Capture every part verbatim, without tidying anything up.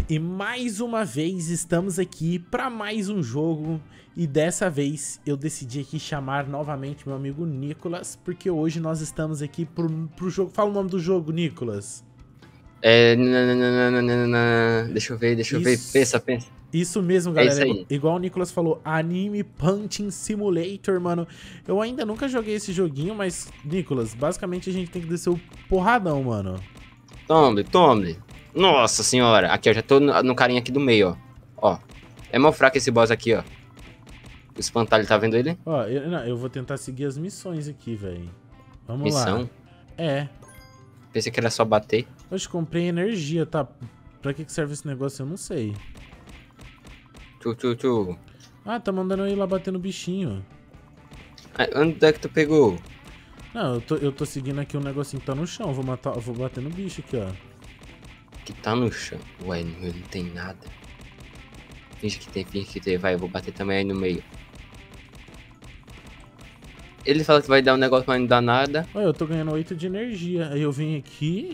E mais uma vez estamos aqui para mais um jogo. E dessa vez eu decidi aqui chamar novamente meu amigo Nicolas, porque hoje nós estamos aqui pro, pro jogo. Fala o nome do jogo, Nicolas. É... nananana, deixa eu ver, deixa eu ver. Isso, Pensa, pensa. isso mesmo, É galera. isso Igual, aí. igual o Nicolas falou, Anime Punching Simulator, mano. Eu ainda nunca joguei esse joguinho, mas, Nicolas, basicamente a gente tem que descer o porradão, mano. Tome, tome. Nossa senhora. Aqui, eu já tô no, no carinha aqui do meio, ó. Ó. É mó fraco esse boss aqui, ó. O espantalho, tá vendo ele? Ó, eu, não, eu vou tentar seguir as missões aqui, velho. Vamos Missão. lá. É. Pensei que era só bater. Hoje comprei energia, tá? Pra que que serve esse negócio? Eu não sei. Tu, tu, tu. Ah, tá mandando eu ir lá bater no bichinho. Ah, onde é que tu pegou? Não, eu tô, eu tô seguindo aqui um negocinho que tá no chão. Vou matar, vou bater no bicho aqui, ó. Que tá no chão. Ué, no meio não tem nada. Finge que tem, finge que tem. Vai, eu vou bater também aí no meio. Ele fala que vai dar um negócio, mas não dá nada. Olha, eu tô ganhando oito de energia. Aí eu venho aqui.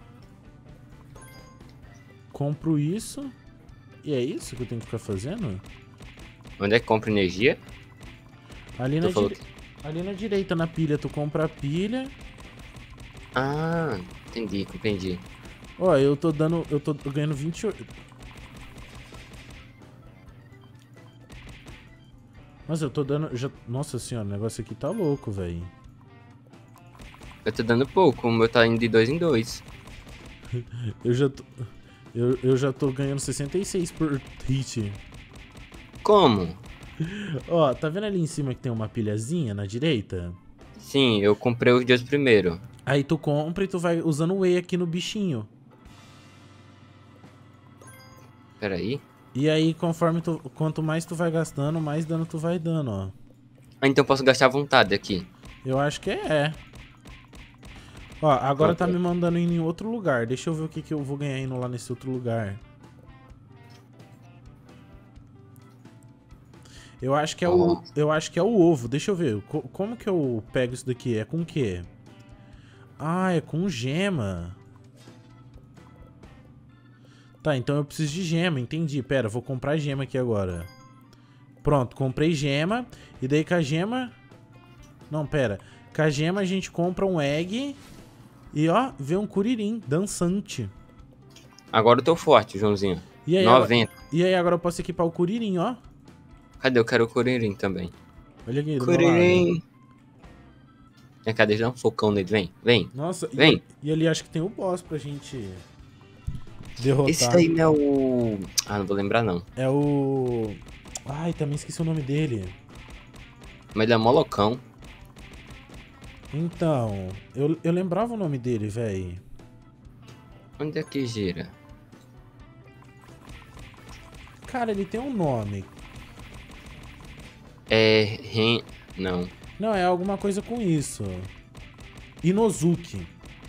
Compro isso. E é isso que eu tenho que ficar fazendo? Onde é que compra energia? Ali Tu na, falou dire... que- Ali na direita, na pilha, tu compra a pilha. Ah, entendi, compreendi. Ó, eu tô dando... Eu tô ganhando vinte e oito... Nossa, eu tô dando... Já... Nossa senhora, o negócio aqui tá louco, velho. Eu tô dando pouco, o meu tá indo de dois em dois. Eu já tô... Eu, eu já tô ganhando sessenta e seis por hit. Como? Ó, tá vendo ali em cima que tem uma pilhazinha na direita? Sim, eu comprei os dois primeiro. Aí tu compra e tu vai usando o E aqui no bichinho. Pera aí. E aí, conforme tu... Quanto mais tu vai gastando, mais dano tu vai dando, ó. Ah, então eu posso gastar à vontade aqui. Eu acho que é. Ó, agora tá Pronto. me mandando ir em outro lugar. Deixa eu ver o que, que eu vou ganhar indo lá nesse outro lugar. Eu acho que é o, Ó. eu acho que é o ovo. Deixa eu ver. Co- como que eu pego isso daqui? É com o quê? Ah, é com gema. Tá, então eu preciso de gema. Entendi. Pera, vou comprar gema aqui agora. Pronto, comprei gema. E daí com a gema... Não, pera. Com a gema a gente compra um egg. E ó, vê um curirim dançante. Agora eu tô forte, Joãozinho. E aí, agora, noventa. e aí agora eu posso equipar o curirim, ó. Cadê? Eu quero o Curirim também. Olha aqui do meu lado. Curirim. Vem cá, deixa eu dar um socão nele. Vem, vem. Nossa, e Vem. ali, e ali acho que tem o boss pra gente derrotar. Esse daí não é o... Ah, não vou lembrar não. É o... Ai, também esqueci o nome dele. Mas ele é molocão. Então, eu, eu lembrava o nome dele, véi. Onde é que gira? Cara, ele tem um nome. É... Ren... Não. Não, é alguma coisa com isso. Inozuki.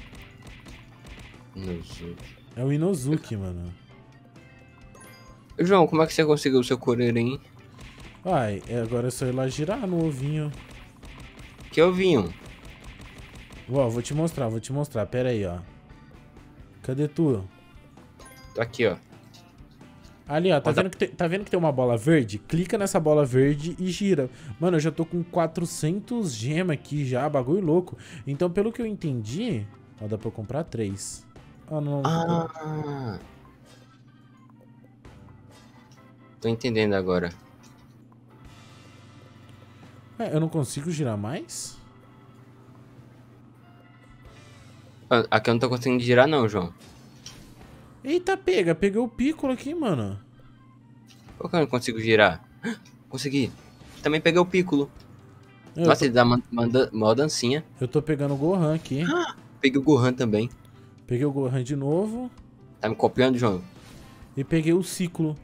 Inozuki. É o Inozuki, mano. João, como é que você conseguiu o seu Curirim? Ai, é, agora é só ir lá girar no ovinho. Que ovinho? Ó, vou te mostrar, vou te mostrar. Pera aí, ó. Cadê tu? Tô aqui, ó. Ali, ó, tá Roda- vendo, que tem, tá vendo que tem uma bola verde? Clica nessa bola verde e gira. Mano, eu já tô com quatrocentos gemas aqui já, bagulho louco. Então, pelo que eu entendi... Ó, dá pra eu comprar três. Ah, não. Ah... Tô entendendo agora. É, eu não consigo girar mais? Ah, aqui eu não tô conseguindo girar não, João. Eita, pega. Peguei o Piccolo aqui, mano. Por que eu não consigo girar? Consegui. Também peguei o Piccolo. Eu, Nossa, tô, ele dá uma, uma, dan- uma dancinha. eu tô pegando o Gohan aqui. Peguei o Gohan também. Peguei o Gohan de novo. Tá me copiando, João? E peguei o Ciclo.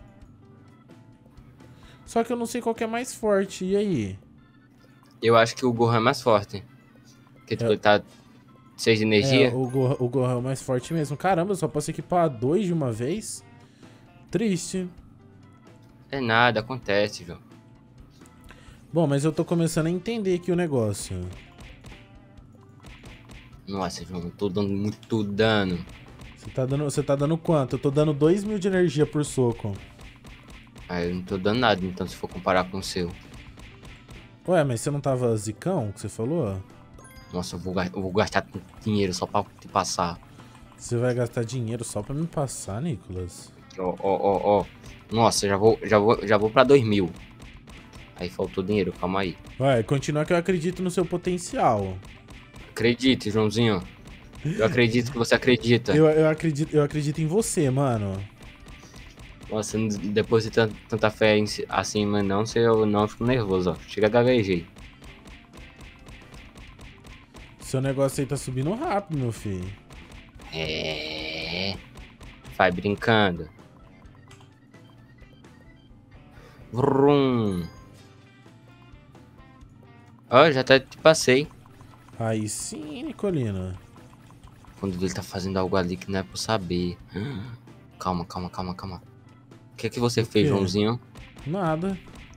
Só que eu não sei qual que é mais forte. E aí? Eu acho que o Gohan é mais forte. Porque tipo, É. ele tá seis de É, energia. o Gohan, o Gohan é o mais forte mesmo. Caramba, eu só posso equipar dois de uma vez? Triste. É nada, acontece, João. Bom, mas eu tô começando a entender aqui o negócio. Nossa, João, eu tô dando muito dano. Você Você tá dando, você tá dando quanto? Eu tô dando dois mil de energia por soco. Ah, eu não tô dando nada, então, se for comparar com o seu. Ué, mas você não tava zicão, que você falou? Nossa, eu vou, ga- eu vou gastar dinheiro só pra te passar. Você vai gastar dinheiro só pra me passar, Nicolas? Ó, ó, ó, ó. Nossa, já vou, já vou, já vou pra dois mil. Aí faltou dinheiro, calma aí. Ué, continua que eu acredito no seu potencial. Acredite, Joãozinho. Eu acredito que você acredita. Eu, eu, acredito, eu acredito em você, mano. Nossa, não deposita tanta, tanta fé em si- assim, mas não, se eu não fico nervoso, ó. Chega a gaguejei. Seu negócio aí tá subindo rápido, meu filho. É. Vai brincando. Vrum. Ó, já até te passei. Aí sim, Nicolina. Quando ele tá fazendo algo ali que não é pra eu saber. Calma, calma, calma, calma. O que é que você fez, quê? Joãozinho? Nada.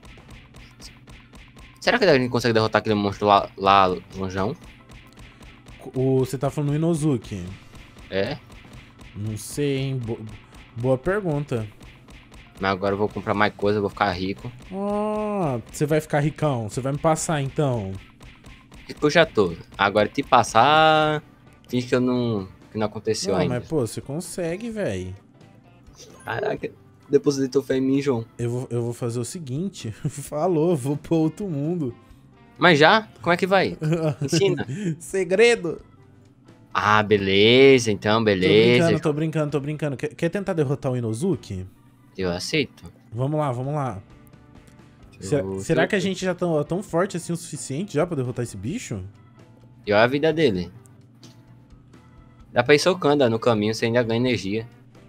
Será que a gente consegue derrotar aquele monstro lá, lá longeão? O, você tá falando do Inozuki? É? Não sei, hein? Bo- boa pergunta. Mas agora eu vou comprar mais coisa, eu vou ficar rico. Ah, você vai ficar ricão. Você vai me passar, então. Rico eu já tô. Agora te passar... Finge que eu não... Que não aconteceu Não, ainda. mas pô, você consegue, velho. Caraca. Depositou fé em mim, João. Eu vou, eu vou fazer o seguinte. Falou, eu vou pro outro mundo. Mas já? Como é que vai? Ensina. Segredo. Ah, beleza. Então, Tô beleza. brincando, tô brincando, tô brincando. Quer, quer tentar derrotar o Inozuki? Eu aceito. Vamos lá, vamos lá. Eu- Será, será eu- que a gente já tá tão forte assim o suficiente já pra derrotar esse bicho? E olha a vida dele. Dá pra ir socando ó, no caminho, você ainda ganha energia.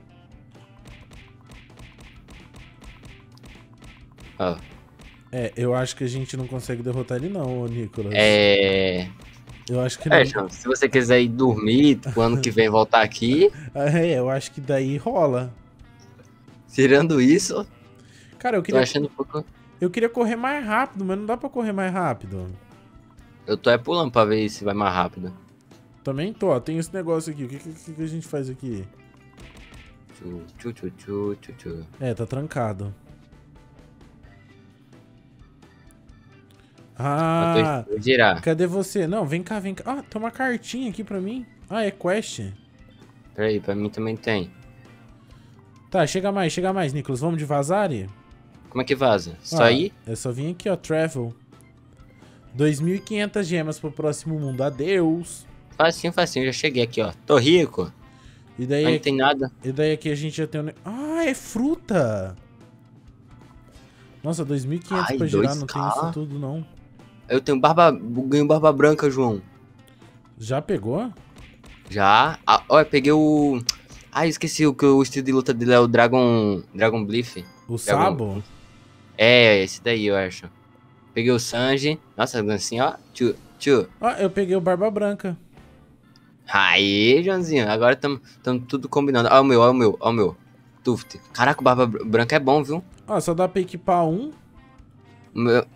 Ó. É, eu acho que a gente não consegue derrotar ele não, ô Nicolas. É... Eu acho que não. É, João, se você quiser ir dormir, pro ano que vem voltar aqui, É, eu acho que daí rola. tirando isso, Cara, eu tô queria, achando um pouco... eu queria correr mais rápido, mas não dá pra correr mais rápido. Eu tô é pulando pra ver se vai mais rápido. Também tô, ó, tem esse negócio aqui. O que, que, que a gente faz aqui? Tchu, tchu, tchu, tchu, tchu, tchu. É, tá trancado. Ah, Vou girar. cadê você? Não, vem cá, vem cá. Ah, tem uma cartinha aqui pra mim. Ah, é quest. Peraí, pra mim também tem. Tá, chega mais, chega mais, Nicolas. Vamos de Vazari? Como é que vaza? Só Ah, aí? É só vir aqui, ó, Travel. dois mil e quinhentas gemas pro próximo mundo. Adeus. Facinho, facinho, já cheguei aqui, ó. Tô rico, E daí, mas não tem nada. e daí aqui a gente já tem um... ne- Ah, é fruta! Nossa, dois mil e quinhentos Ai, pra girar, dois não K? tem isso tudo, não. Eu tenho barba... Ganho barba branca, João. Já pegou? Já. Ah, olha, peguei o... Ah, esqueci o que o estilo de luta dele é o Dragon... Dragon Bliff. O Sabo? É, esse daí, eu acho. Peguei o Sanji. Nossa, assim, ó. Tchu, tchu. Ah, eu peguei o Barba Branca. Aí, Joãozinho, agora estamos tudo combinando. Ó o meu, ó o meu, ó o meu. Tuft. Caraca, o barba br- branca é bom, viu? Ah, só dá pra equipar um. O meu...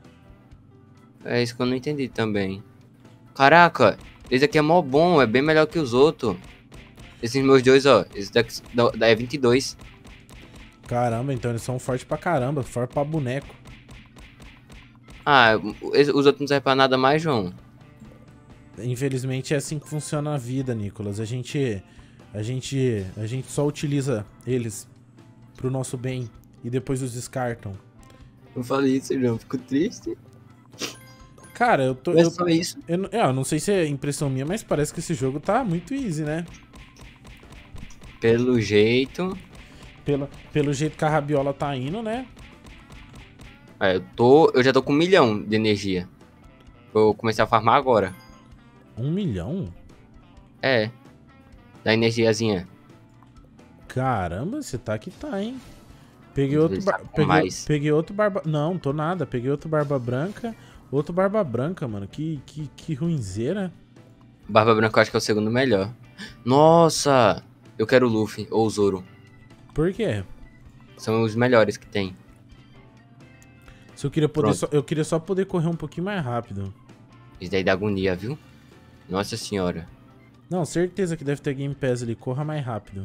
É isso que eu não entendi também. Caraca, esse aqui é mó bom, é bem melhor que os outros. Esses meus dois, ó. Esse daqui dá- dá- é vinte e dois. Caramba, então eles são fortes pra caramba. Forte pra boneco. Ah, esse- os outros não servem pra nada mais, João. Infelizmente é assim que funciona a vida, Nicolas. A gente, a gente, a gente só utiliza eles pro nosso bem e depois os descartam. Eu falei isso, João, fico triste. Cara, eu tô, Não é eu, só isso. eu, não- eu não sei se é impressão minha, mas parece que esse jogo tá muito easy, né? Pelo jeito... Pelo, pelo jeito que a rabiola tá indo, né? É, eu tô... Eu já tô com um milhão de energia. Vou começar a farmar agora. Um milhão? É. Da energiazinha. Caramba, você tá que tá, hein? Peguei Às outro, vezes bar- tá com peguei, mais. peguei outro barba... Não, tô nada. Peguei outro barba branca. Outro barba branca, mano. Que, que, que ruinzeira. Barba Branca eu acho que é o segundo melhor. Nossa! Eu quero o Luffy ou o Zoro. Por quê? São os melhores que tem. Se eu queria poder Pronto. só, eu queria só poder correr um pouquinho mais rápido. Isso daí dá agonia, viu? Nossa senhora. Não, certeza que deve ter Game Pass ali. Corra mais rápido.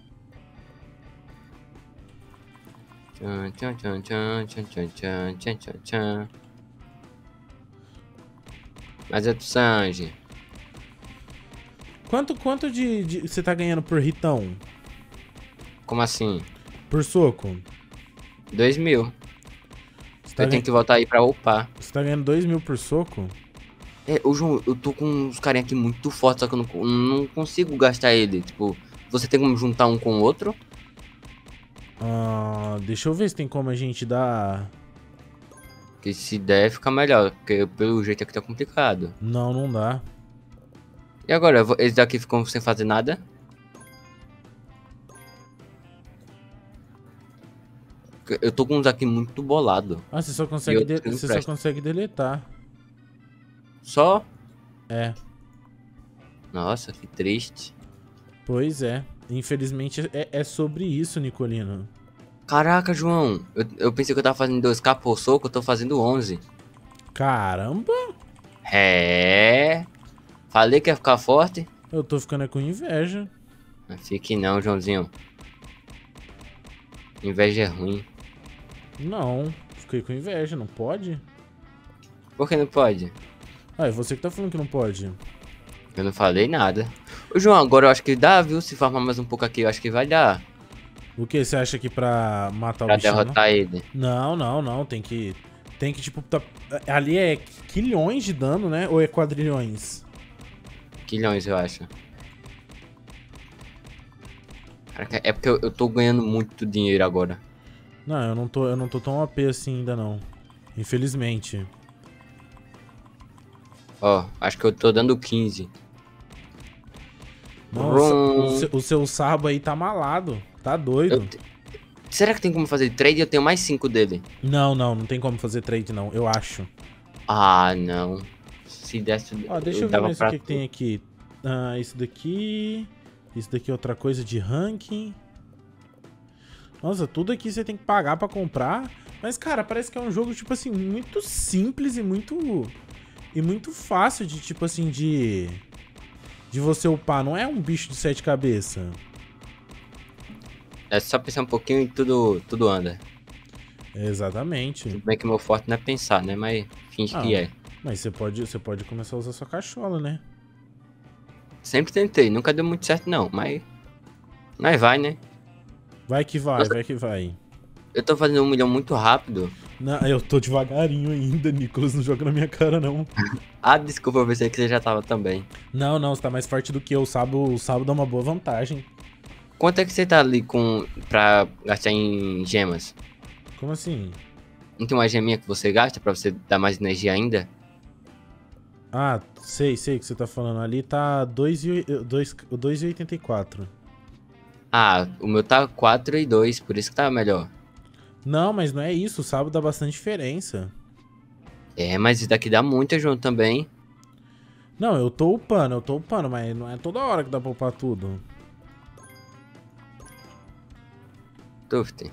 Tchan, tchan, tchan, tchan, tchan, tchan, tchan, tchan, tchan, tchan. Mas é do Sanji. Quanto, quanto de, de você tá ganhando por hitão? Como assim? Por soco? Dois mil. Você tá, Eu tenho que voltar aí pra upar. você tá ganhando dois mil por soco? É, ô João, eu tô com uns carinha aqui muito fortes, só que eu não, não consigo gastar ele. Tipo, você tem como juntar um com o outro? Ah, deixa eu ver se tem como a gente dar... Que se der, fica melhor. Porque pelo jeito aqui tá complicado. Não, não dá. E agora, eu vou- eles daqui ficam sem fazer nada? Eu tô com uns aqui muito bolado. Ah, você só consegue, E de- outros que não você só prestam. consegue deletar. Só? É, Nossa, que triste. pois é. Infelizmente é, é sobre isso, Nicolino. Caraca, João. Eu, eu pensei que eu tava fazendo dois K por soco, eu tô fazendo onze. Caramba! É. Falei que ia ficar forte? Eu tô ficando é com inveja. Não fique não, Joãozinho. Inveja é ruim. Não, fiquei com inveja, não pode? Por que não pode? Ah, é você que tá falando que não pode. Eu não falei nada. Ô, João, agora eu acho que dá, viu? Se farmar mais um pouco aqui, eu acho que vai dar. O que você acha que pra matar Pra o bichão? derrotar ele. Não, não, não. Tem que. Tem que, tipo. Tá... Ali é quilhões de dano, né? Ou é quadrilhões? Quilhões, eu acho. Caraca, é porque eu, eu tô ganhando muito dinheiro agora. Não, eu não tô, eu não tô tão A P assim ainda não. Infelizmente. Ó, acho que eu tô dando quinze. Nossa, Brum. o, seu, o seu Sabo aí tá malado. Tá doido. Eu te- Será que tem como fazer trade? Eu tenho mais cinco dele. Não, não, não tem como fazer trade não, eu acho. Ah, não. Se desse. Ó, deixa eu ver dava mais o pra que, que tu. tem aqui. Ah, isso daqui. Isso daqui é outra coisa de ranking. Nossa, tudo aqui você tem que pagar pra comprar. Mas, cara, parece que é um jogo, tipo assim, muito simples e muito... E muito fácil de, tipo assim, de... De você upar. Não é um bicho de sete cabeças. É só pensar um pouquinho e tudo, tudo anda. Exatamente. Tudo bem que meu forte não é pensar, né? Mas finge Ah, que é. Mas você pode, você pode começar a usar sua cachola, né? Sempre tentei, nunca deu muito certo não, mas. Mas vai, né? Vai que vai, Nossa. vai que vai. Eu tô fazendo um milhão muito rápido. Não, eu tô devagarinho ainda, Nicolas. Não joga na minha cara, não. Ah, desculpa, eu pensei que você já tava também. Não, não, você tá mais forte do que eu. O Sabo, o Sabo dá uma boa vantagem. Quanto é que você tá ali com. Pra gastar em gemas? Como assim? Não tem uma geminha que você gasta pra você dar mais energia ainda? Ah, sei, sei o que você tá falando. Ali tá dois e oitenta e quatro. Ah, o meu tá quatro e dois, por isso que tá melhor. Não, mas não é isso. O Sabo dá bastante diferença. É, mas isso daqui dá muito, João, também. Não, eu tô upando, eu tô upando, mas não é toda hora que dá pra upar tudo. Tuft.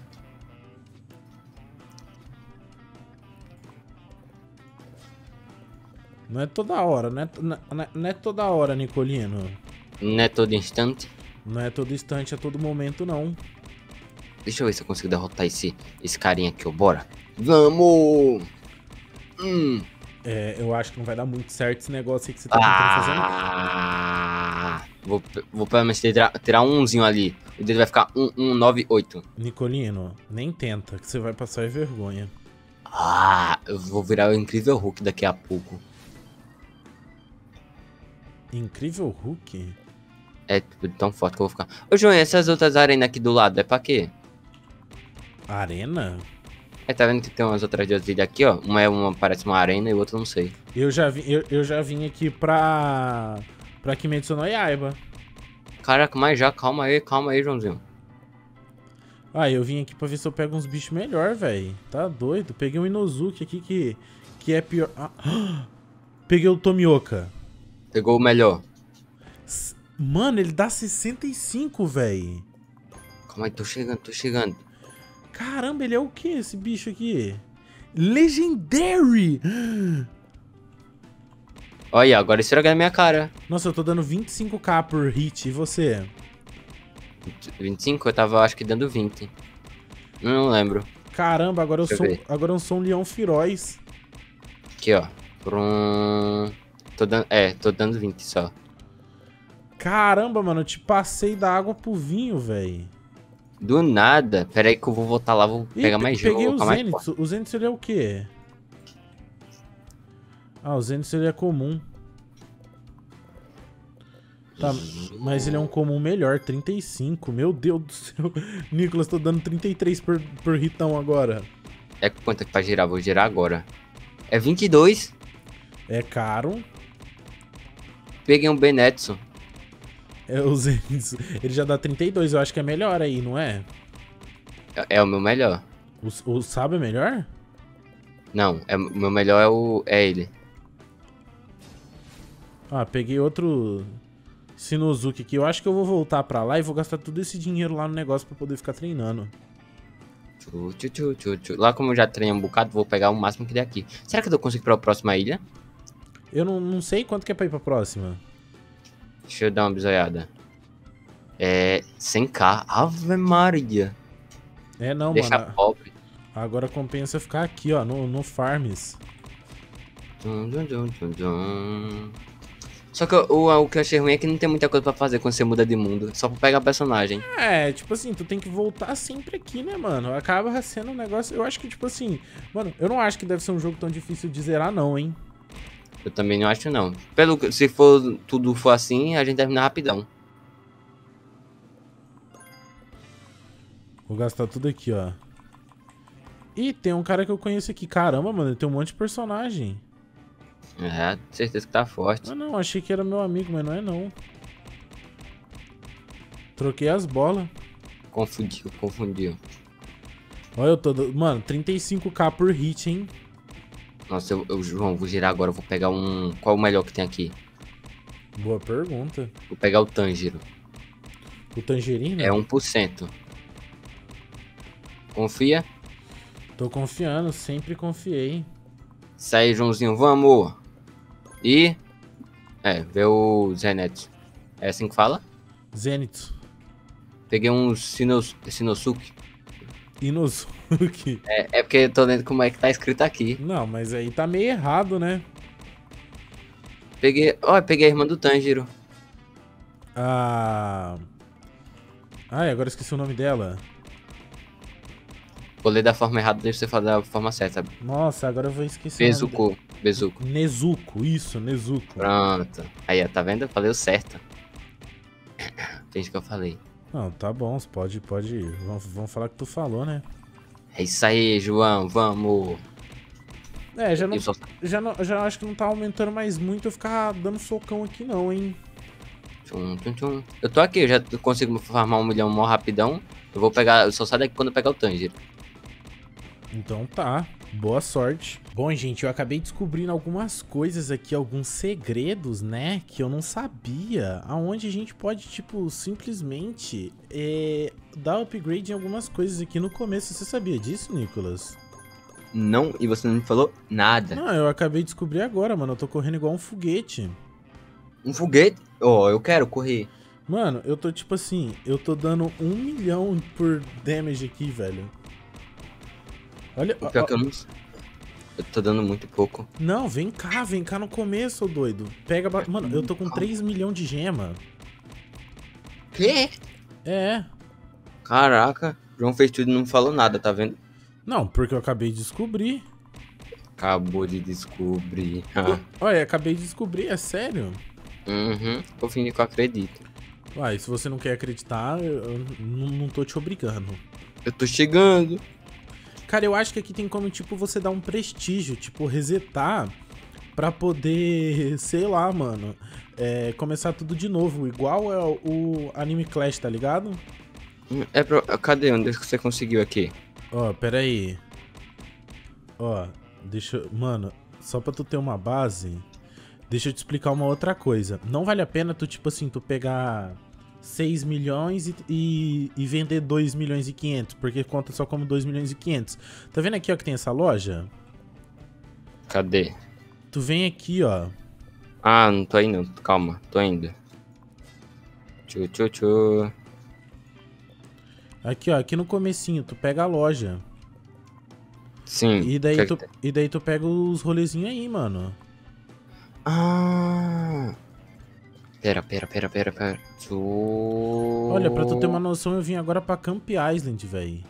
Não é toda hora, não é, não é- não é toda hora, Nicolino. Não é todo instante. Não é todo instante, é todo momento, não. Deixa eu ver se eu consigo derrotar esse, esse carinha aqui, ó. Bora. Vamos! Hum. É, eu acho que não vai dar muito certo esse negócio aí que você tá tentando fazer. Ah! Vou, vou pelo menos tirar, tirar um umzinho ali. O dele vai ficar um, um, nove, oito. Nicolino, nem tenta, que você vai passar vergonha. Ah! Eu vou virar o incrível Hulk daqui a pouco. Incrível Hulk? É tipo, tão forte que eu vou ficar. Ô, João, e essas outras arenas aqui do lado, é pra quê? Arena? É, tá vendo que tem umas outras duas ilhas aqui, ó? Uma é uma, parece uma arena e outra eu não sei. Eu já, vi, eu, eu já vim aqui pra... Pra Kimetsu no Yaiba. Caraca, mas já, calma aí, calma aí, Joãozinho. Ah, eu vim aqui pra ver se eu pego uns bichos melhor, velho. Tá doido. Peguei um Inozuki aqui que, que é pior... Ah, peguei o Tomioka. Pegou o melhor. S- Mano, ele dá sessenta e cinco, velho. Calma aí, tô chegando, tô chegando. Caramba, ele é o que esse bicho aqui? Legendary! Olha, agora estragou na minha cara. Nossa, eu tô dando vinte e cinco k por hit. E você? vinte e cinco? Eu tava, acho que, dando vinte. Não lembro. Caramba, agora eu, Deixa sou, eu ver. agora eu sou um leão feroz. Aqui, ó. Prum. Tô dando, é, tô dando vinte só. Caramba, mano, eu te passei da água pro vinho, velho. Do nada. Pera aí que eu vou voltar lá, vou Ih, pegar pe- mais jogo. peguei vou o ficar mais Zenith. forte. O Zenith ele é o quê? Ah, o Zenith ele é comum. Tá, mas ele é um comum melhor, trinta e cinco. Meu Deus do céu. Nicolas, tô dando trinta e três por, por hitão agora. É quanto é que pra girar? Vou girar agora. É vinte e dois. É caro. Peguei um Benetson. É o Zenith. Ele já dá trinta e dois, eu acho que é melhor aí, não é? É, é o meu melhor. O, o Sabo é melhor? Não, é, o meu melhor é, o, é ele. Ah, peguei outro Sinozuki aqui. Eu acho que eu vou voltar pra lá e vou gastar todo esse dinheiro lá no negócio pra poder ficar treinando. Tchu, tchu, tchu, tchu, tchu. Lá como eu já treinei um bocado, vou pegar o máximo que der aqui. Será que eu consigo ir pra próxima ilha? Eu não, não sei quanto que é pra ir pra próxima. Deixa eu dar uma bisoiada. É cem k. Ave Maria. É, não, Deixa mano. pobre. Agora compensa ficar aqui, ó, no, no Farms. Dum, dum, dum, dum, dum. Só que o, o que eu achei ruim é que não tem muita coisa pra fazer quando você muda de mundo. Só pra pegar personagem. É, tipo assim, tu tem que voltar sempre aqui, né, mano? Acaba sendo um negócio... Eu acho que, tipo assim... Mano, eu não acho que deve ser um jogo tão difícil de zerar, não, hein? Eu também não acho não. Pelo que- se for tudo for assim, a gente termina rapidão. Vou gastar tudo aqui, ó. Ih, tem um cara que eu conheço aqui. Caramba, mano, ele tem um monte de personagem. É, certeza que tá forte. Ah, não, achei que era meu amigo, mas não é, não. Troquei as bolas. Confundiu, confundiu. Olha, eu tô... do- Mano, trinta e cinco k por hit, hein? Nossa, eu, eu, João, vou girar agora. Eu vou pegar um... Qual é o melhor que tem aqui? Boa pergunta. Vou pegar o Tanjiro. O Tangerina? É um por cento. Confia? Tô confiando, sempre confiei. Isso aí, Joãozinho, vamos! E... É, vê o Zenith. É assim que fala? Zenith. Peguei um Sinos, Sinosuke. Inosuke. É, é porque eu tô lendo como é que tá escrito aqui. Não, mas aí tá meio errado, né? Peguei... Ó, peguei a irmã do Tanjiro. Ah... Ai, agora esqueci o nome dela. Vou ler da forma errada, deixa você falar da forma certa. Nossa, agora eu vou esquecer o nome Bezuko. Bezuko. dela. Nezuko, isso, Nezuko. Pronto. Aí, ó, tá vendo? Eu falei o certo. Entende o que eu falei. Não, tá bom, você pode, pode... Vamos, vamos falar que tu falou, né? É isso aí, João, vamos. É, já não, Eu só- já não... Já acho que não tá aumentando mais muito eu ficar dando socão aqui não, hein? Tchum, tchum, tchum. Eu tô aqui, eu já consigo farmar um milhão mó rapidão. Eu vou pegar, eu só saio daqui quando eu pegar o Tanjiro. Então tá, boa sorte. Bom, gente, eu acabei descobrindo algumas coisas aqui, alguns segredos, né, que eu não sabia. Aonde a gente pode, tipo, simplesmente é, dar upgrade em algumas coisas aqui no começo. Você sabia disso, Nicolas? Não, e você não me falou nada. Não, eu acabei de descobrir agora, mano. Eu tô correndo igual um foguete. Um foguete? Ó, oh, eu quero correr. Mano, eu tô tipo assim, eu tô dando um milhão por damage aqui, velho. Olha, O pior ó, que eu não... Eu tô dando muito pouco. não, vem cá, vem cá no começo, ô doido. Pega, ba- mano, eu tô com três milhões de gema. Quê? É. Caraca, João fez tudo e não falou nada, tá vendo? Não, porque eu acabei de descobrir. Acabou de descobrir. Ah. Olha, acabei de descobrir, é sério. Uhum, vou fingir que eu acredito. Uai, se você não quer acreditar, eu eu não não tô te obrigando. Eu tô chegando. Cara, eu acho que aqui tem como, tipo, você dar um prestígio, tipo, resetar pra poder, sei lá, mano, é, começar tudo de novo, igual é o, o Anime Clash, tá ligado? É pro... Cadê? Onde é que você conseguiu aqui? Ó, pera aí. Ó, deixa eu... Mano, só pra tu ter uma base, deixa eu te explicar uma outra coisa. Não vale a pena tu, tipo assim, tu pegar seis milhões e, e, e vender dois milhões e quinhentos, porque conta só como dois milhões e quinhentos. Tá vendo aqui, ó, que tem essa loja? Cadê? Tu vem aqui, ó. Ah, não tô indo. Calma, tô indo. Tchu, tchu, tchu. Aqui, ó, aqui no comecinho, tu pega a loja. Sim. E o que daí é que tu, tem? e daí tu pega os rolezinhos aí, mano. Ah. Pera, pera, pera, pera, pera. Olha, pra tu ter Tchu. uma noção, eu vim agora pra Camp Island, velho.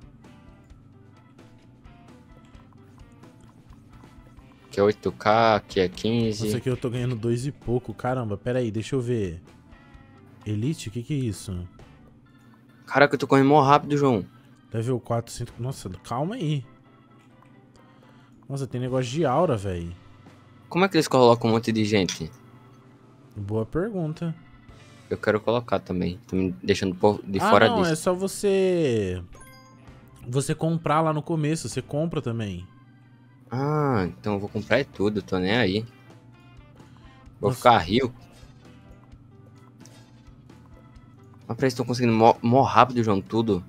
Que é oito K, que é Nossa, quinze. aqui eu tô ganhando dois e pouco. Caramba, pera aí, deixa eu ver. Elite, o que que é isso? Caraca, eu tô correndo mó rápido, João. Level quatrocentos. Nossa, calma aí. Nossa, tem negócio de aura, velho. Como é que eles colocam um monte de gente? Boa pergunta. Eu quero colocar também. Tô me deixando por- de Ah, fora não, é disso. só você... Você comprar lá no começo, você compra também. Ah, então eu vou comprar é tudo, tô nem aí. Vou Nossa, ficar rico. Mas pra eles estão conseguindo mó, mó rápido, João, tudo.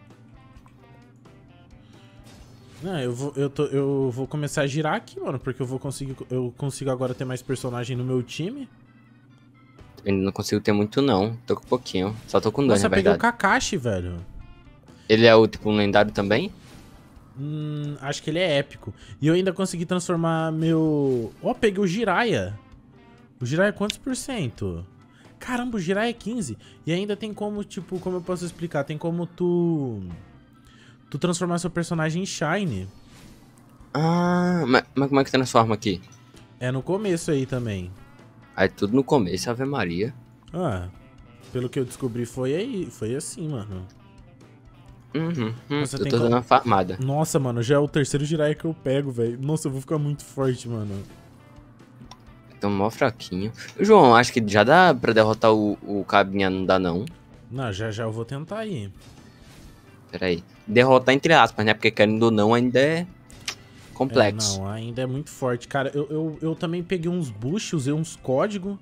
não, eu vou, eu, tô, eu vou começar a girar aqui, mano, porque eu vou conseguir... Eu consigo agora ter mais personagem no meu time. Eu ainda não consigo ter muito, não. Tô com pouquinho. Só tô com dois, na Nossa, peguei o verdade. Kakashi, velho. Ele é o tipo um lendário também? Hum, acho que ele é épico. E eu ainda consegui transformar meu... Ó, peguei o Jiraiya. O Jiraiya é quantos por cento? Caramba, o Jiraiya é quinze. E ainda tem como, tipo, como eu posso explicar? Tem como tu... Tu transformar seu personagem em Shine. Ah, mas, mas como é que transforma aqui? É no começo aí também. Aí tudo no começo, Ave Maria. Ah, pelo que eu descobri foi aí, foi assim, mano. Uhum, hum, Nossa, eu tem tô co- dando uma farmada. Nossa, mano, já é o terceiro Jiraiya que eu pego, velho. Nossa, eu vou ficar muito forte, mano. Tô mó fraquinho. João, acho que já dá pra derrotar o, o Cabinha, não dá não. Não, já já eu vou tentar aí. Pera aí. Derrotar entre aspas, né? Porque querendo ou não, ainda é É, complexo. não, ainda é muito forte. Cara, eu, eu, eu também peguei uns boosts, usei uns códigos.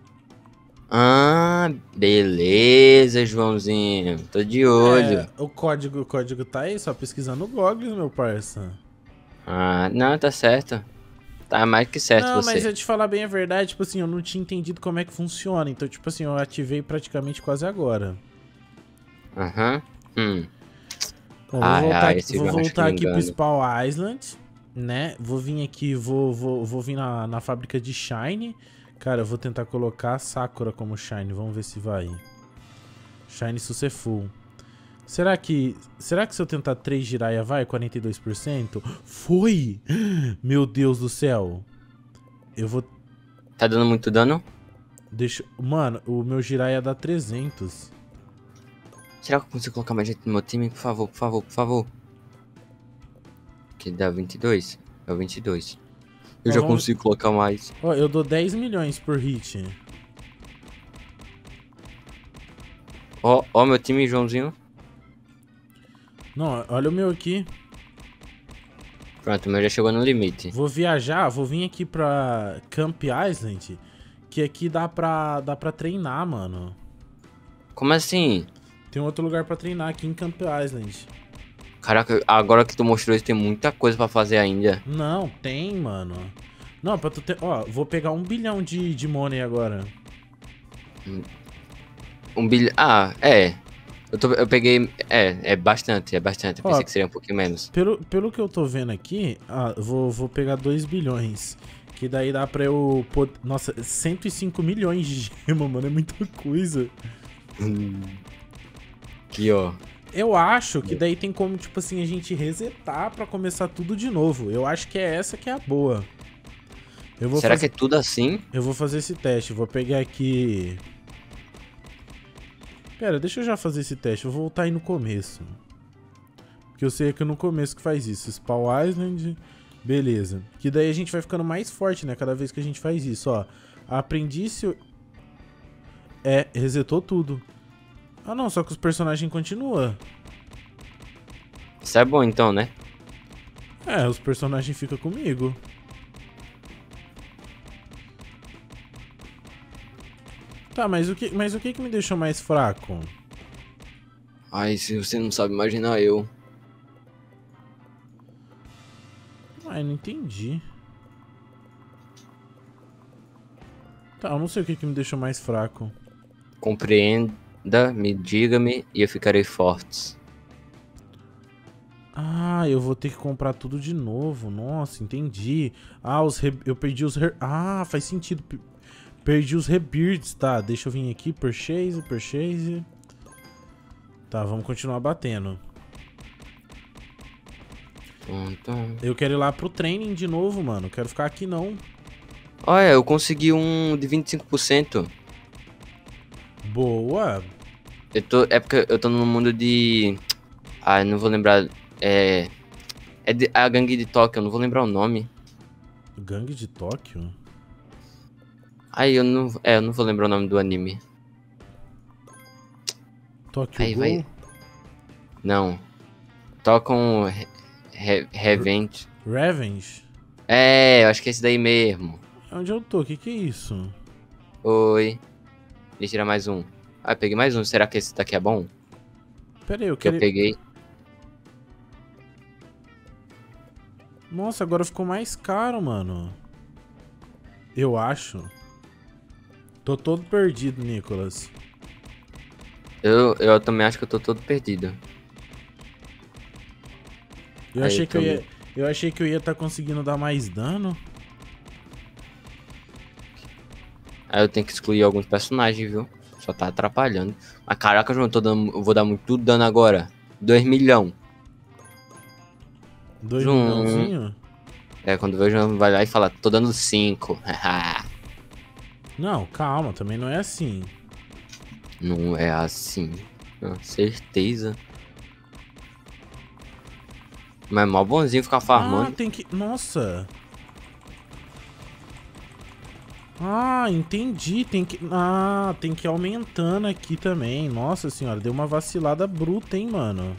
Ah, beleza, Joãozinho. Tô de É, olho. o código, o código tá aí, só pesquisar no Google, meu parça. Ah, não, tá certo. Tá mais que certo Não, mas você. eu te falar bem a verdade, tipo assim, eu não tinha entendido como é que funciona. Então, tipo assim, eu ativei praticamente quase agora. Aham. Hum. Bom, vou Ai, voltar ai, aqui, esse vou João acho que voltar me aqui pro engana. Spawn Island, né? Vou vir aqui, vou, vou, vou vir na, na fábrica de Shine. Cara, eu vou tentar colocar a Sakura como Shine. Vamos ver se vai. Shine Successful. Será que... Será que se eu tentar três Jiraiya vai? quarenta e dois por cento? Foi! Meu Deus do céu. Eu vou... Tá dando muito dano? Deixa... Mano, o meu Jiraiya dá trezentos. Será que eu consigo colocar mais gente no meu time? Por favor, por favor, por favor. Que dá vinte e dois? É o vinte e dois. Eu Ó, já vamos... consigo colocar mais. Ó, eu dou dez milhões por hit. Ó, ó meu time, Joãozinho. Não, olha o meu aqui. Pronto, o meu já chegou no limite. Vou viajar, vou vir aqui pra Camp Island, que aqui dá pra, dá pra treinar, mano. Como assim? Tem outro lugar pra treinar aqui em Camp Island. Caraca, agora que tu mostrou isso, tem muita coisa pra fazer ainda. Não, tem, mano. Não, pra tu ter... Ó, vou pegar um bilhão de, de money agora. Um bilhão... Ah, é. Eu, tô, eu peguei... É, é bastante, é bastante. Eu Ó, pensei que seria um pouquinho menos. Pelo, pelo que eu tô vendo aqui, ah, vou, vou pegar dois bilhões. Que daí dá pra eu... pod- Nossa, cento e cinco milhões de gema, mano. É muita coisa. Aqui, ó. Eu acho que daí tem como, tipo assim, a gente resetar pra começar tudo de novo. Eu acho que é essa que é a boa. Eu vou Será fazer... que é tudo assim? Eu vou fazer esse teste. Vou pegar aqui... Pera, deixa eu já fazer esse teste. Eu vou voltar aí no começo. Porque eu sei que é no começo que faz isso. Spawn Island... Beleza. Que daí a gente vai ficando mais forte, né? Cada vez que a gente faz isso, ó. Aprendiz... É, resetou tudo. Ah, não. Só que os personagens continuam. Isso é bom então, né? É, os personagens ficam comigo. Tá, mas o que, mas o que que me deixou mais fraco? Ai, se você não sabe imaginar eu. Ai, não entendi. Tá, eu não sei o que, que me deixou mais fraco. Compreenda, me diga-me e eu ficarei forte. Ah, eu vou ter que comprar tudo de novo. Nossa, entendi. Ah, os re... eu perdi os... Re... Ah, faz sentido. P- Perdi os rebirds, tá. Deixa eu vir aqui. Purchase, purchase. Tá, vamos continuar batendo. Tum, tum. Eu quero ir lá pro training de novo, mano. Quero ficar aqui não. Olha, eu consegui um de vinte e cinco por cento. Boa. Eu tô, é porque eu tô no mundo de... Ah, não vou lembrar. É... É de, a gangue de Tóquio, eu não vou lembrar o nome. Gangue de Tóquio? Aí eu não... É, eu não vou lembrar o nome do anime. Tóquio Aí Gol? vai. Não. Tocam... Re, re, Revenge. Revenge? É, eu acho que é esse daí mesmo. Onde eu tô? Que que é isso? Oi. Deixa eu tirar mais um. Ah, eu peguei mais um. Será que esse daqui é bom? Pera aí, eu Que eu quero... peguei. Nossa, agora ficou mais caro, mano. Eu acho. Tô todo perdido, Nicolas. Eu, eu também acho que eu tô todo perdido. Eu Aí, achei eu que eu ia... também. Eu achei que eu ia estar conseguindo dar mais dano. Aí eu tenho que excluir alguns personagens, viu? Só tá atrapalhando. Mas caraca, João, eu, tô dando, eu vou dar muito dano agora. dois milhões. Dois Zoom. milhãozinho? É, quando o João vai lá e fala, tô dando cinco. Não, calma, também não é assim. Não é assim. Com certeza. Mas é mó bonzinho ficar Ah, farmando. tem que... Nossa. Ah, entendi. Tem que... Ah, tem que ir aumentando aqui também. Nossa senhora, deu uma vacilada bruta, hein, mano.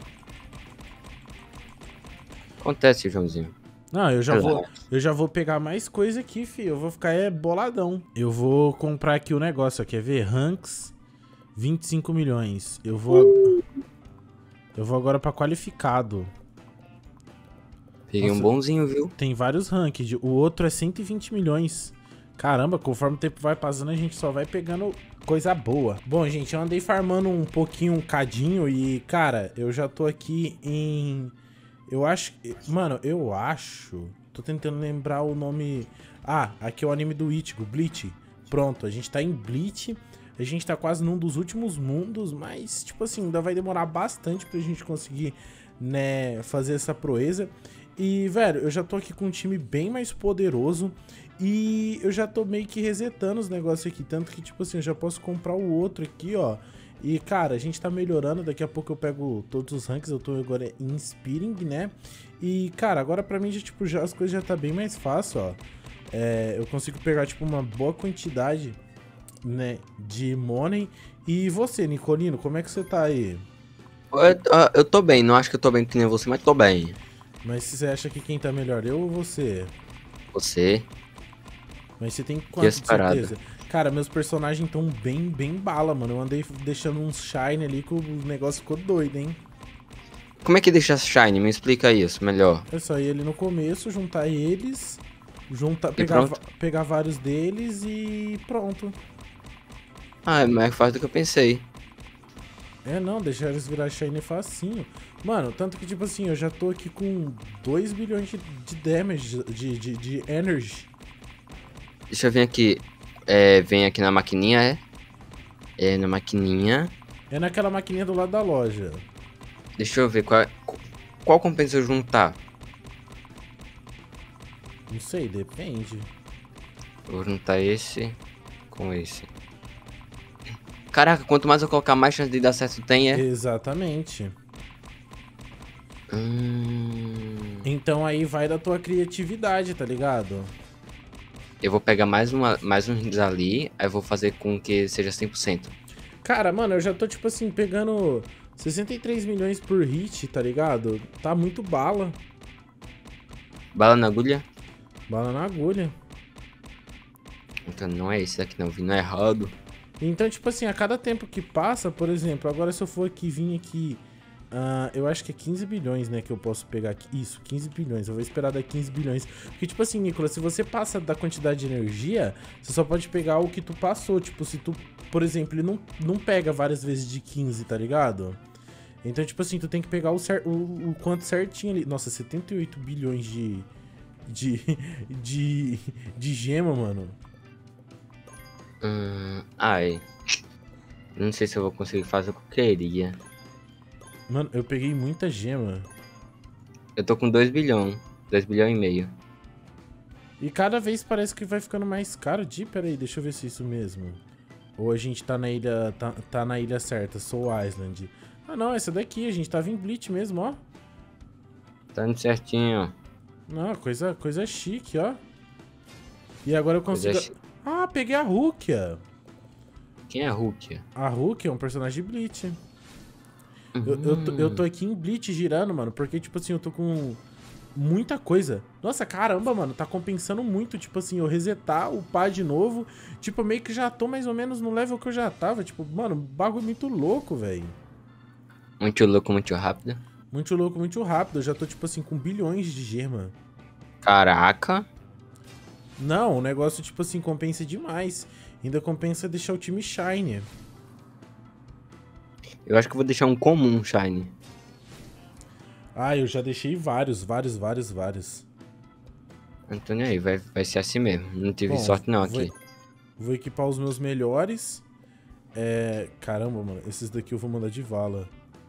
Acontece, Joãozinho. Não, eu já vou, Relaxa. eu já vou pegar mais coisa aqui, fi. Eu vou ficar é, boladão. Eu vou comprar aqui o negócio, ó, quer ver? Ranks, vinte e cinco milhões. Eu vou... Eu vou agora pra qualificado. Peguei Nossa. um bonzinho, viu? Tem vários ranked. O outro é cento e vinte milhões. Caramba, conforme o tempo vai passando, a gente só vai pegando coisa boa. Bom, gente, eu andei farmando um pouquinho, um cadinho. E, cara, eu já tô aqui em... Eu acho... Mano, eu acho... Tô tentando lembrar o nome... Ah, aqui é o anime do Ichigo, Bleach. Pronto, a gente tá em Bleach. A gente tá quase num dos últimos mundos. Mas, tipo assim, ainda vai demorar bastante pra gente conseguir, né, fazer essa proeza. E, velho, eu já tô aqui com um time bem mais poderoso. E eu já tô meio que resetando os negócios aqui. Tanto que, tipo assim, eu já posso comprar o outro aqui, ó. E, cara, a gente tá melhorando. Daqui a pouco eu pego todos os ranks. Eu tô agora em Inspiring, né? E, cara, agora pra mim, já, tipo, já, as coisas já tá bem mais fácil, ó. É, eu consigo pegar, tipo, uma boa quantidade, né, de money. E você, Nicolino, como é que você tá aí? Eu, eu tô bem, não acho que eu tô bem que nem você, mas tô bem. Mas você acha que quem tá melhor, eu ou você? Você? Mas você tem quanto de esperado. certeza? Cara, meus personagens estão bem, bem bala, mano. Eu andei deixando uns shine ali que o negócio ficou doido, hein? Como é que deixa Shine? Me explica isso melhor. É só ir ali no começo, juntar eles, juntar, E pegar, pronto. va- pegar vários deles e pronto. Ah, é mais fácil do que eu pensei. É, não, deixar eles virar shine facinho. Mano, tanto que, tipo assim, eu já tô aqui com dois bilhões de, de damage, de, de, de energy. Deixa eu vir aqui. É, vem aqui na maquininha, é? É, na maquininha. É naquela maquininha do lado da loja. Deixa eu ver qual, qual compensa eu juntar. Não sei, depende. Eu vou juntar esse com esse. Caraca, quanto mais eu colocar, mais chance de dar certo tem, é? Exatamente. Hum... Então aí vai da tua criatividade, tá ligado? Eu vou pegar mais, uma, mais uns ali, aí eu vou fazer com que seja cem por cento. Cara, mano, eu já tô, tipo assim, pegando sessenta e três milhões por hit, tá ligado? Tá muito bala. Bala na agulha? Bala na agulha. Então não é esse daqui não, vindo errado. Então, tipo assim, a cada tempo que passa, por exemplo, agora se eu for aqui, vir aqui Uh, eu acho que é quinze bilhões, né, que eu posso pegar aqui. Isso, quinze bilhões. Eu vou esperar dar quinze bilhões. Porque, tipo assim, Nicolas, se você passa da quantidade de energia, você só pode pegar o que tu passou. Tipo, se tu, por exemplo, ele não, não pega várias vezes de quinze, tá ligado? Então, tipo assim, tu tem que pegar o, cer o, o quanto certinho ali. Nossa, setenta e oito bilhões de... De... De... De gema, mano. Hum, ai. Não sei se eu vou conseguir fazer o que eu queria. Mano, eu peguei muita gema. Eu tô com dois bilhões. dois bilhões e meio. E cada vez parece que vai ficando mais caro de... Pera aí, deixa eu ver se é isso mesmo. Ou a gente tá na ilha... Tá, tá na ilha certa, Soul Island. Ah, não, essa daqui. A gente tava em Bleach mesmo, ó. Tá indo certinho. Não, coisa, coisa chique, ó. E agora eu consigo... Coisa chi- Ah, peguei a Rukia. Quem é Hulk? A Rukia é um personagem de Bleach. Eu, eu, tô, eu tô aqui em Bleach girando, mano, porque, tipo assim, eu tô com muita coisa. Nossa, caramba, mano, tá compensando muito, tipo assim, eu resetar, upar de novo. Tipo, meio que já tô mais ou menos no level que eu já tava. Tipo, mano, bagulho muito louco, velho. Muito louco, muito rápido. Muito louco, muito rápido. Eu já tô, tipo assim, com bilhões de gema. Caraca. Não, o negócio, tipo assim, compensa demais. Ainda compensa deixar o time shiny. Eu acho que eu vou deixar um comum, Shine. Ah, eu já deixei vários, vários, vários, vários. Antônio aí, vai, vai ser assim mesmo. Não tive Bom, sorte não vou, aqui. Vou equipar os meus melhores. É... Caramba, mano, esses daqui eu vou mandar de vala.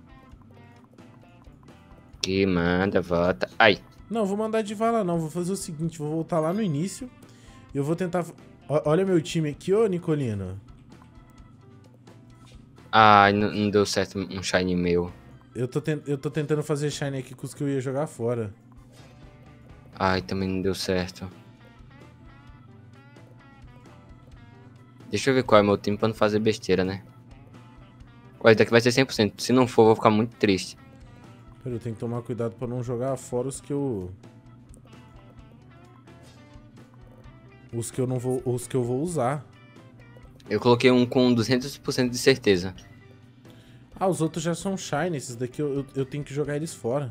Que manda, volta. Ai. Não, vou mandar de vala não. Vou fazer o seguinte, vou voltar lá no início. E eu vou tentar... O- Olha meu time aqui, ô Nicolino. Ai, não, não deu certo um Shine meu. Eu tô, tent... eu tô tentando fazer shine aqui com os que eu ia jogar fora. Ai, também não deu certo. Deixa eu ver qual é o meu time pra não fazer besteira, né? Ó, esse daqui vai ser cem por cento. Se não for, eu vou ficar muito triste. Pera, eu tenho que tomar cuidado pra não jogar fora os que eu... Os que eu não vou... Os que eu vou usar. Eu coloquei um com duzentos por cento de certeza. Ah, os outros já são shine. Esses daqui eu, eu, eu tenho que jogar eles fora.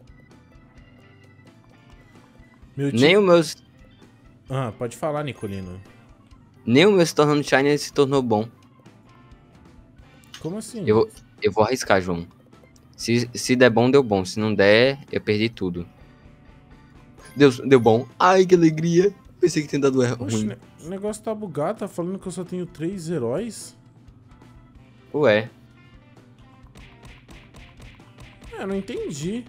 Meu time... Nem o meu, Ah, pode falar, Nicolino. nem o meu se tornando Shine ele se tornou bom. Como assim? Eu, vou- eu vou arriscar, João. Se, se der bom, deu bom. Se não der, eu perdi tudo. Deu, deu bom. Ai, que alegria. Pensei que tinha dado erro Oxe, ruim. ne- o negócio tá bugado. Tá falando que eu só tenho três heróis? Ué. É, não entendi.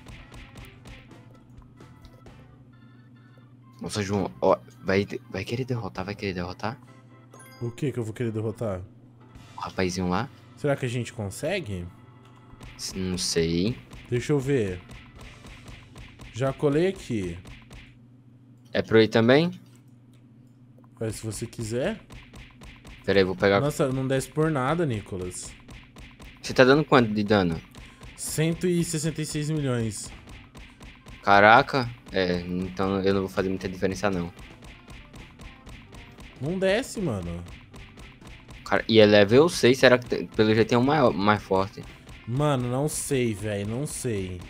Nossa, João, ó, vai, vai querer derrotar, vai querer derrotar? O que que eu vou querer derrotar? O rapazinho lá? Será que a gente consegue? Não sei. Deixa eu ver. Já colei aqui. É pro ir também? Mas se você quiser. Pera aí, vou pegar. Nossa, não desce por nada, Nicolas. Você tá dando quanto de dano? cento e sessenta e seis milhões. Caraca. É, então eu não vou fazer muita diferença não. Não desce, mano. Cara, e é level seis, será que tem- pelo jeito tem um maior, mais forte? Mano, não sei, velho. Não sei.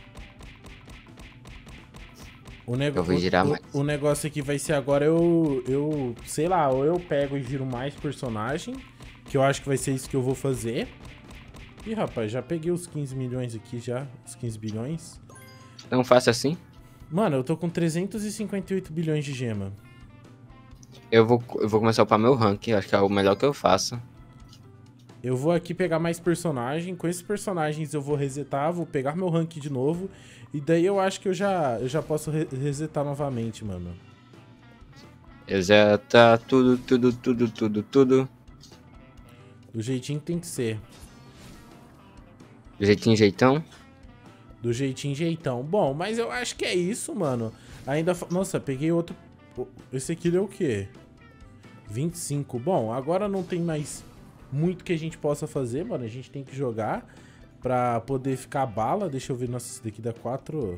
O, nego... Eu vou girar o, mais. o, o negócio aqui vai ser agora eu, eu... Sei lá, ou eu pego e giro mais personagem. Que eu acho que vai ser isso que eu vou fazer. Ih, rapaz, já peguei os quinze milhões aqui já. Os quinze bilhões. Tão fácil assim? Mano, eu tô com trezentos e cinquenta e oito bilhões de gema. Eu vou, eu vou começar a upar meu rank, acho que é o melhor que eu faço. Eu vou aqui pegar mais personagem. Com esses personagens eu vou resetar, vou pegar meu rank de novo. E daí eu acho que eu já, eu já posso re resetar novamente, mano. Exata, tudo, tudo, tudo, tudo, tudo. Do jeitinho que tem que ser. Jeitinho, jeitão. Do jeitinho, jeitão. Bom, mas eu acho que é isso, mano. Ainda... fa- Nossa, peguei outro... Esse aqui deu o quê? vinte e cinco. Bom, agora não tem mais muito que a gente possa fazer, mano. A gente tem que jogar pra poder ficar bala. Deixa eu ver. Nossa, esse daqui dá quatro...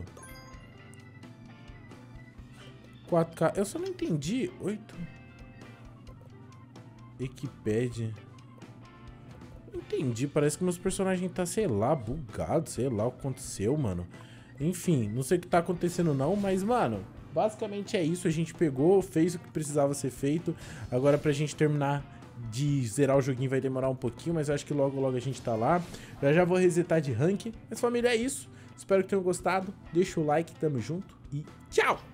quatro K. Eu só não entendi. oito... Equipad. Entendi, parece que meus personagens tá, sei lá, bugado, sei lá o que aconteceu, mano. Enfim, não sei o que tá acontecendo não, mas, mano, basicamente é isso. A gente pegou, fez o que precisava ser feito. Agora pra gente terminar de zerar o joguinho vai demorar um pouquinho, mas eu acho que logo logo a gente tá lá. Já já vou resetar de rank. Mas família, é isso. Espero que tenham gostado. Deixa o like, tamo junto e tchau!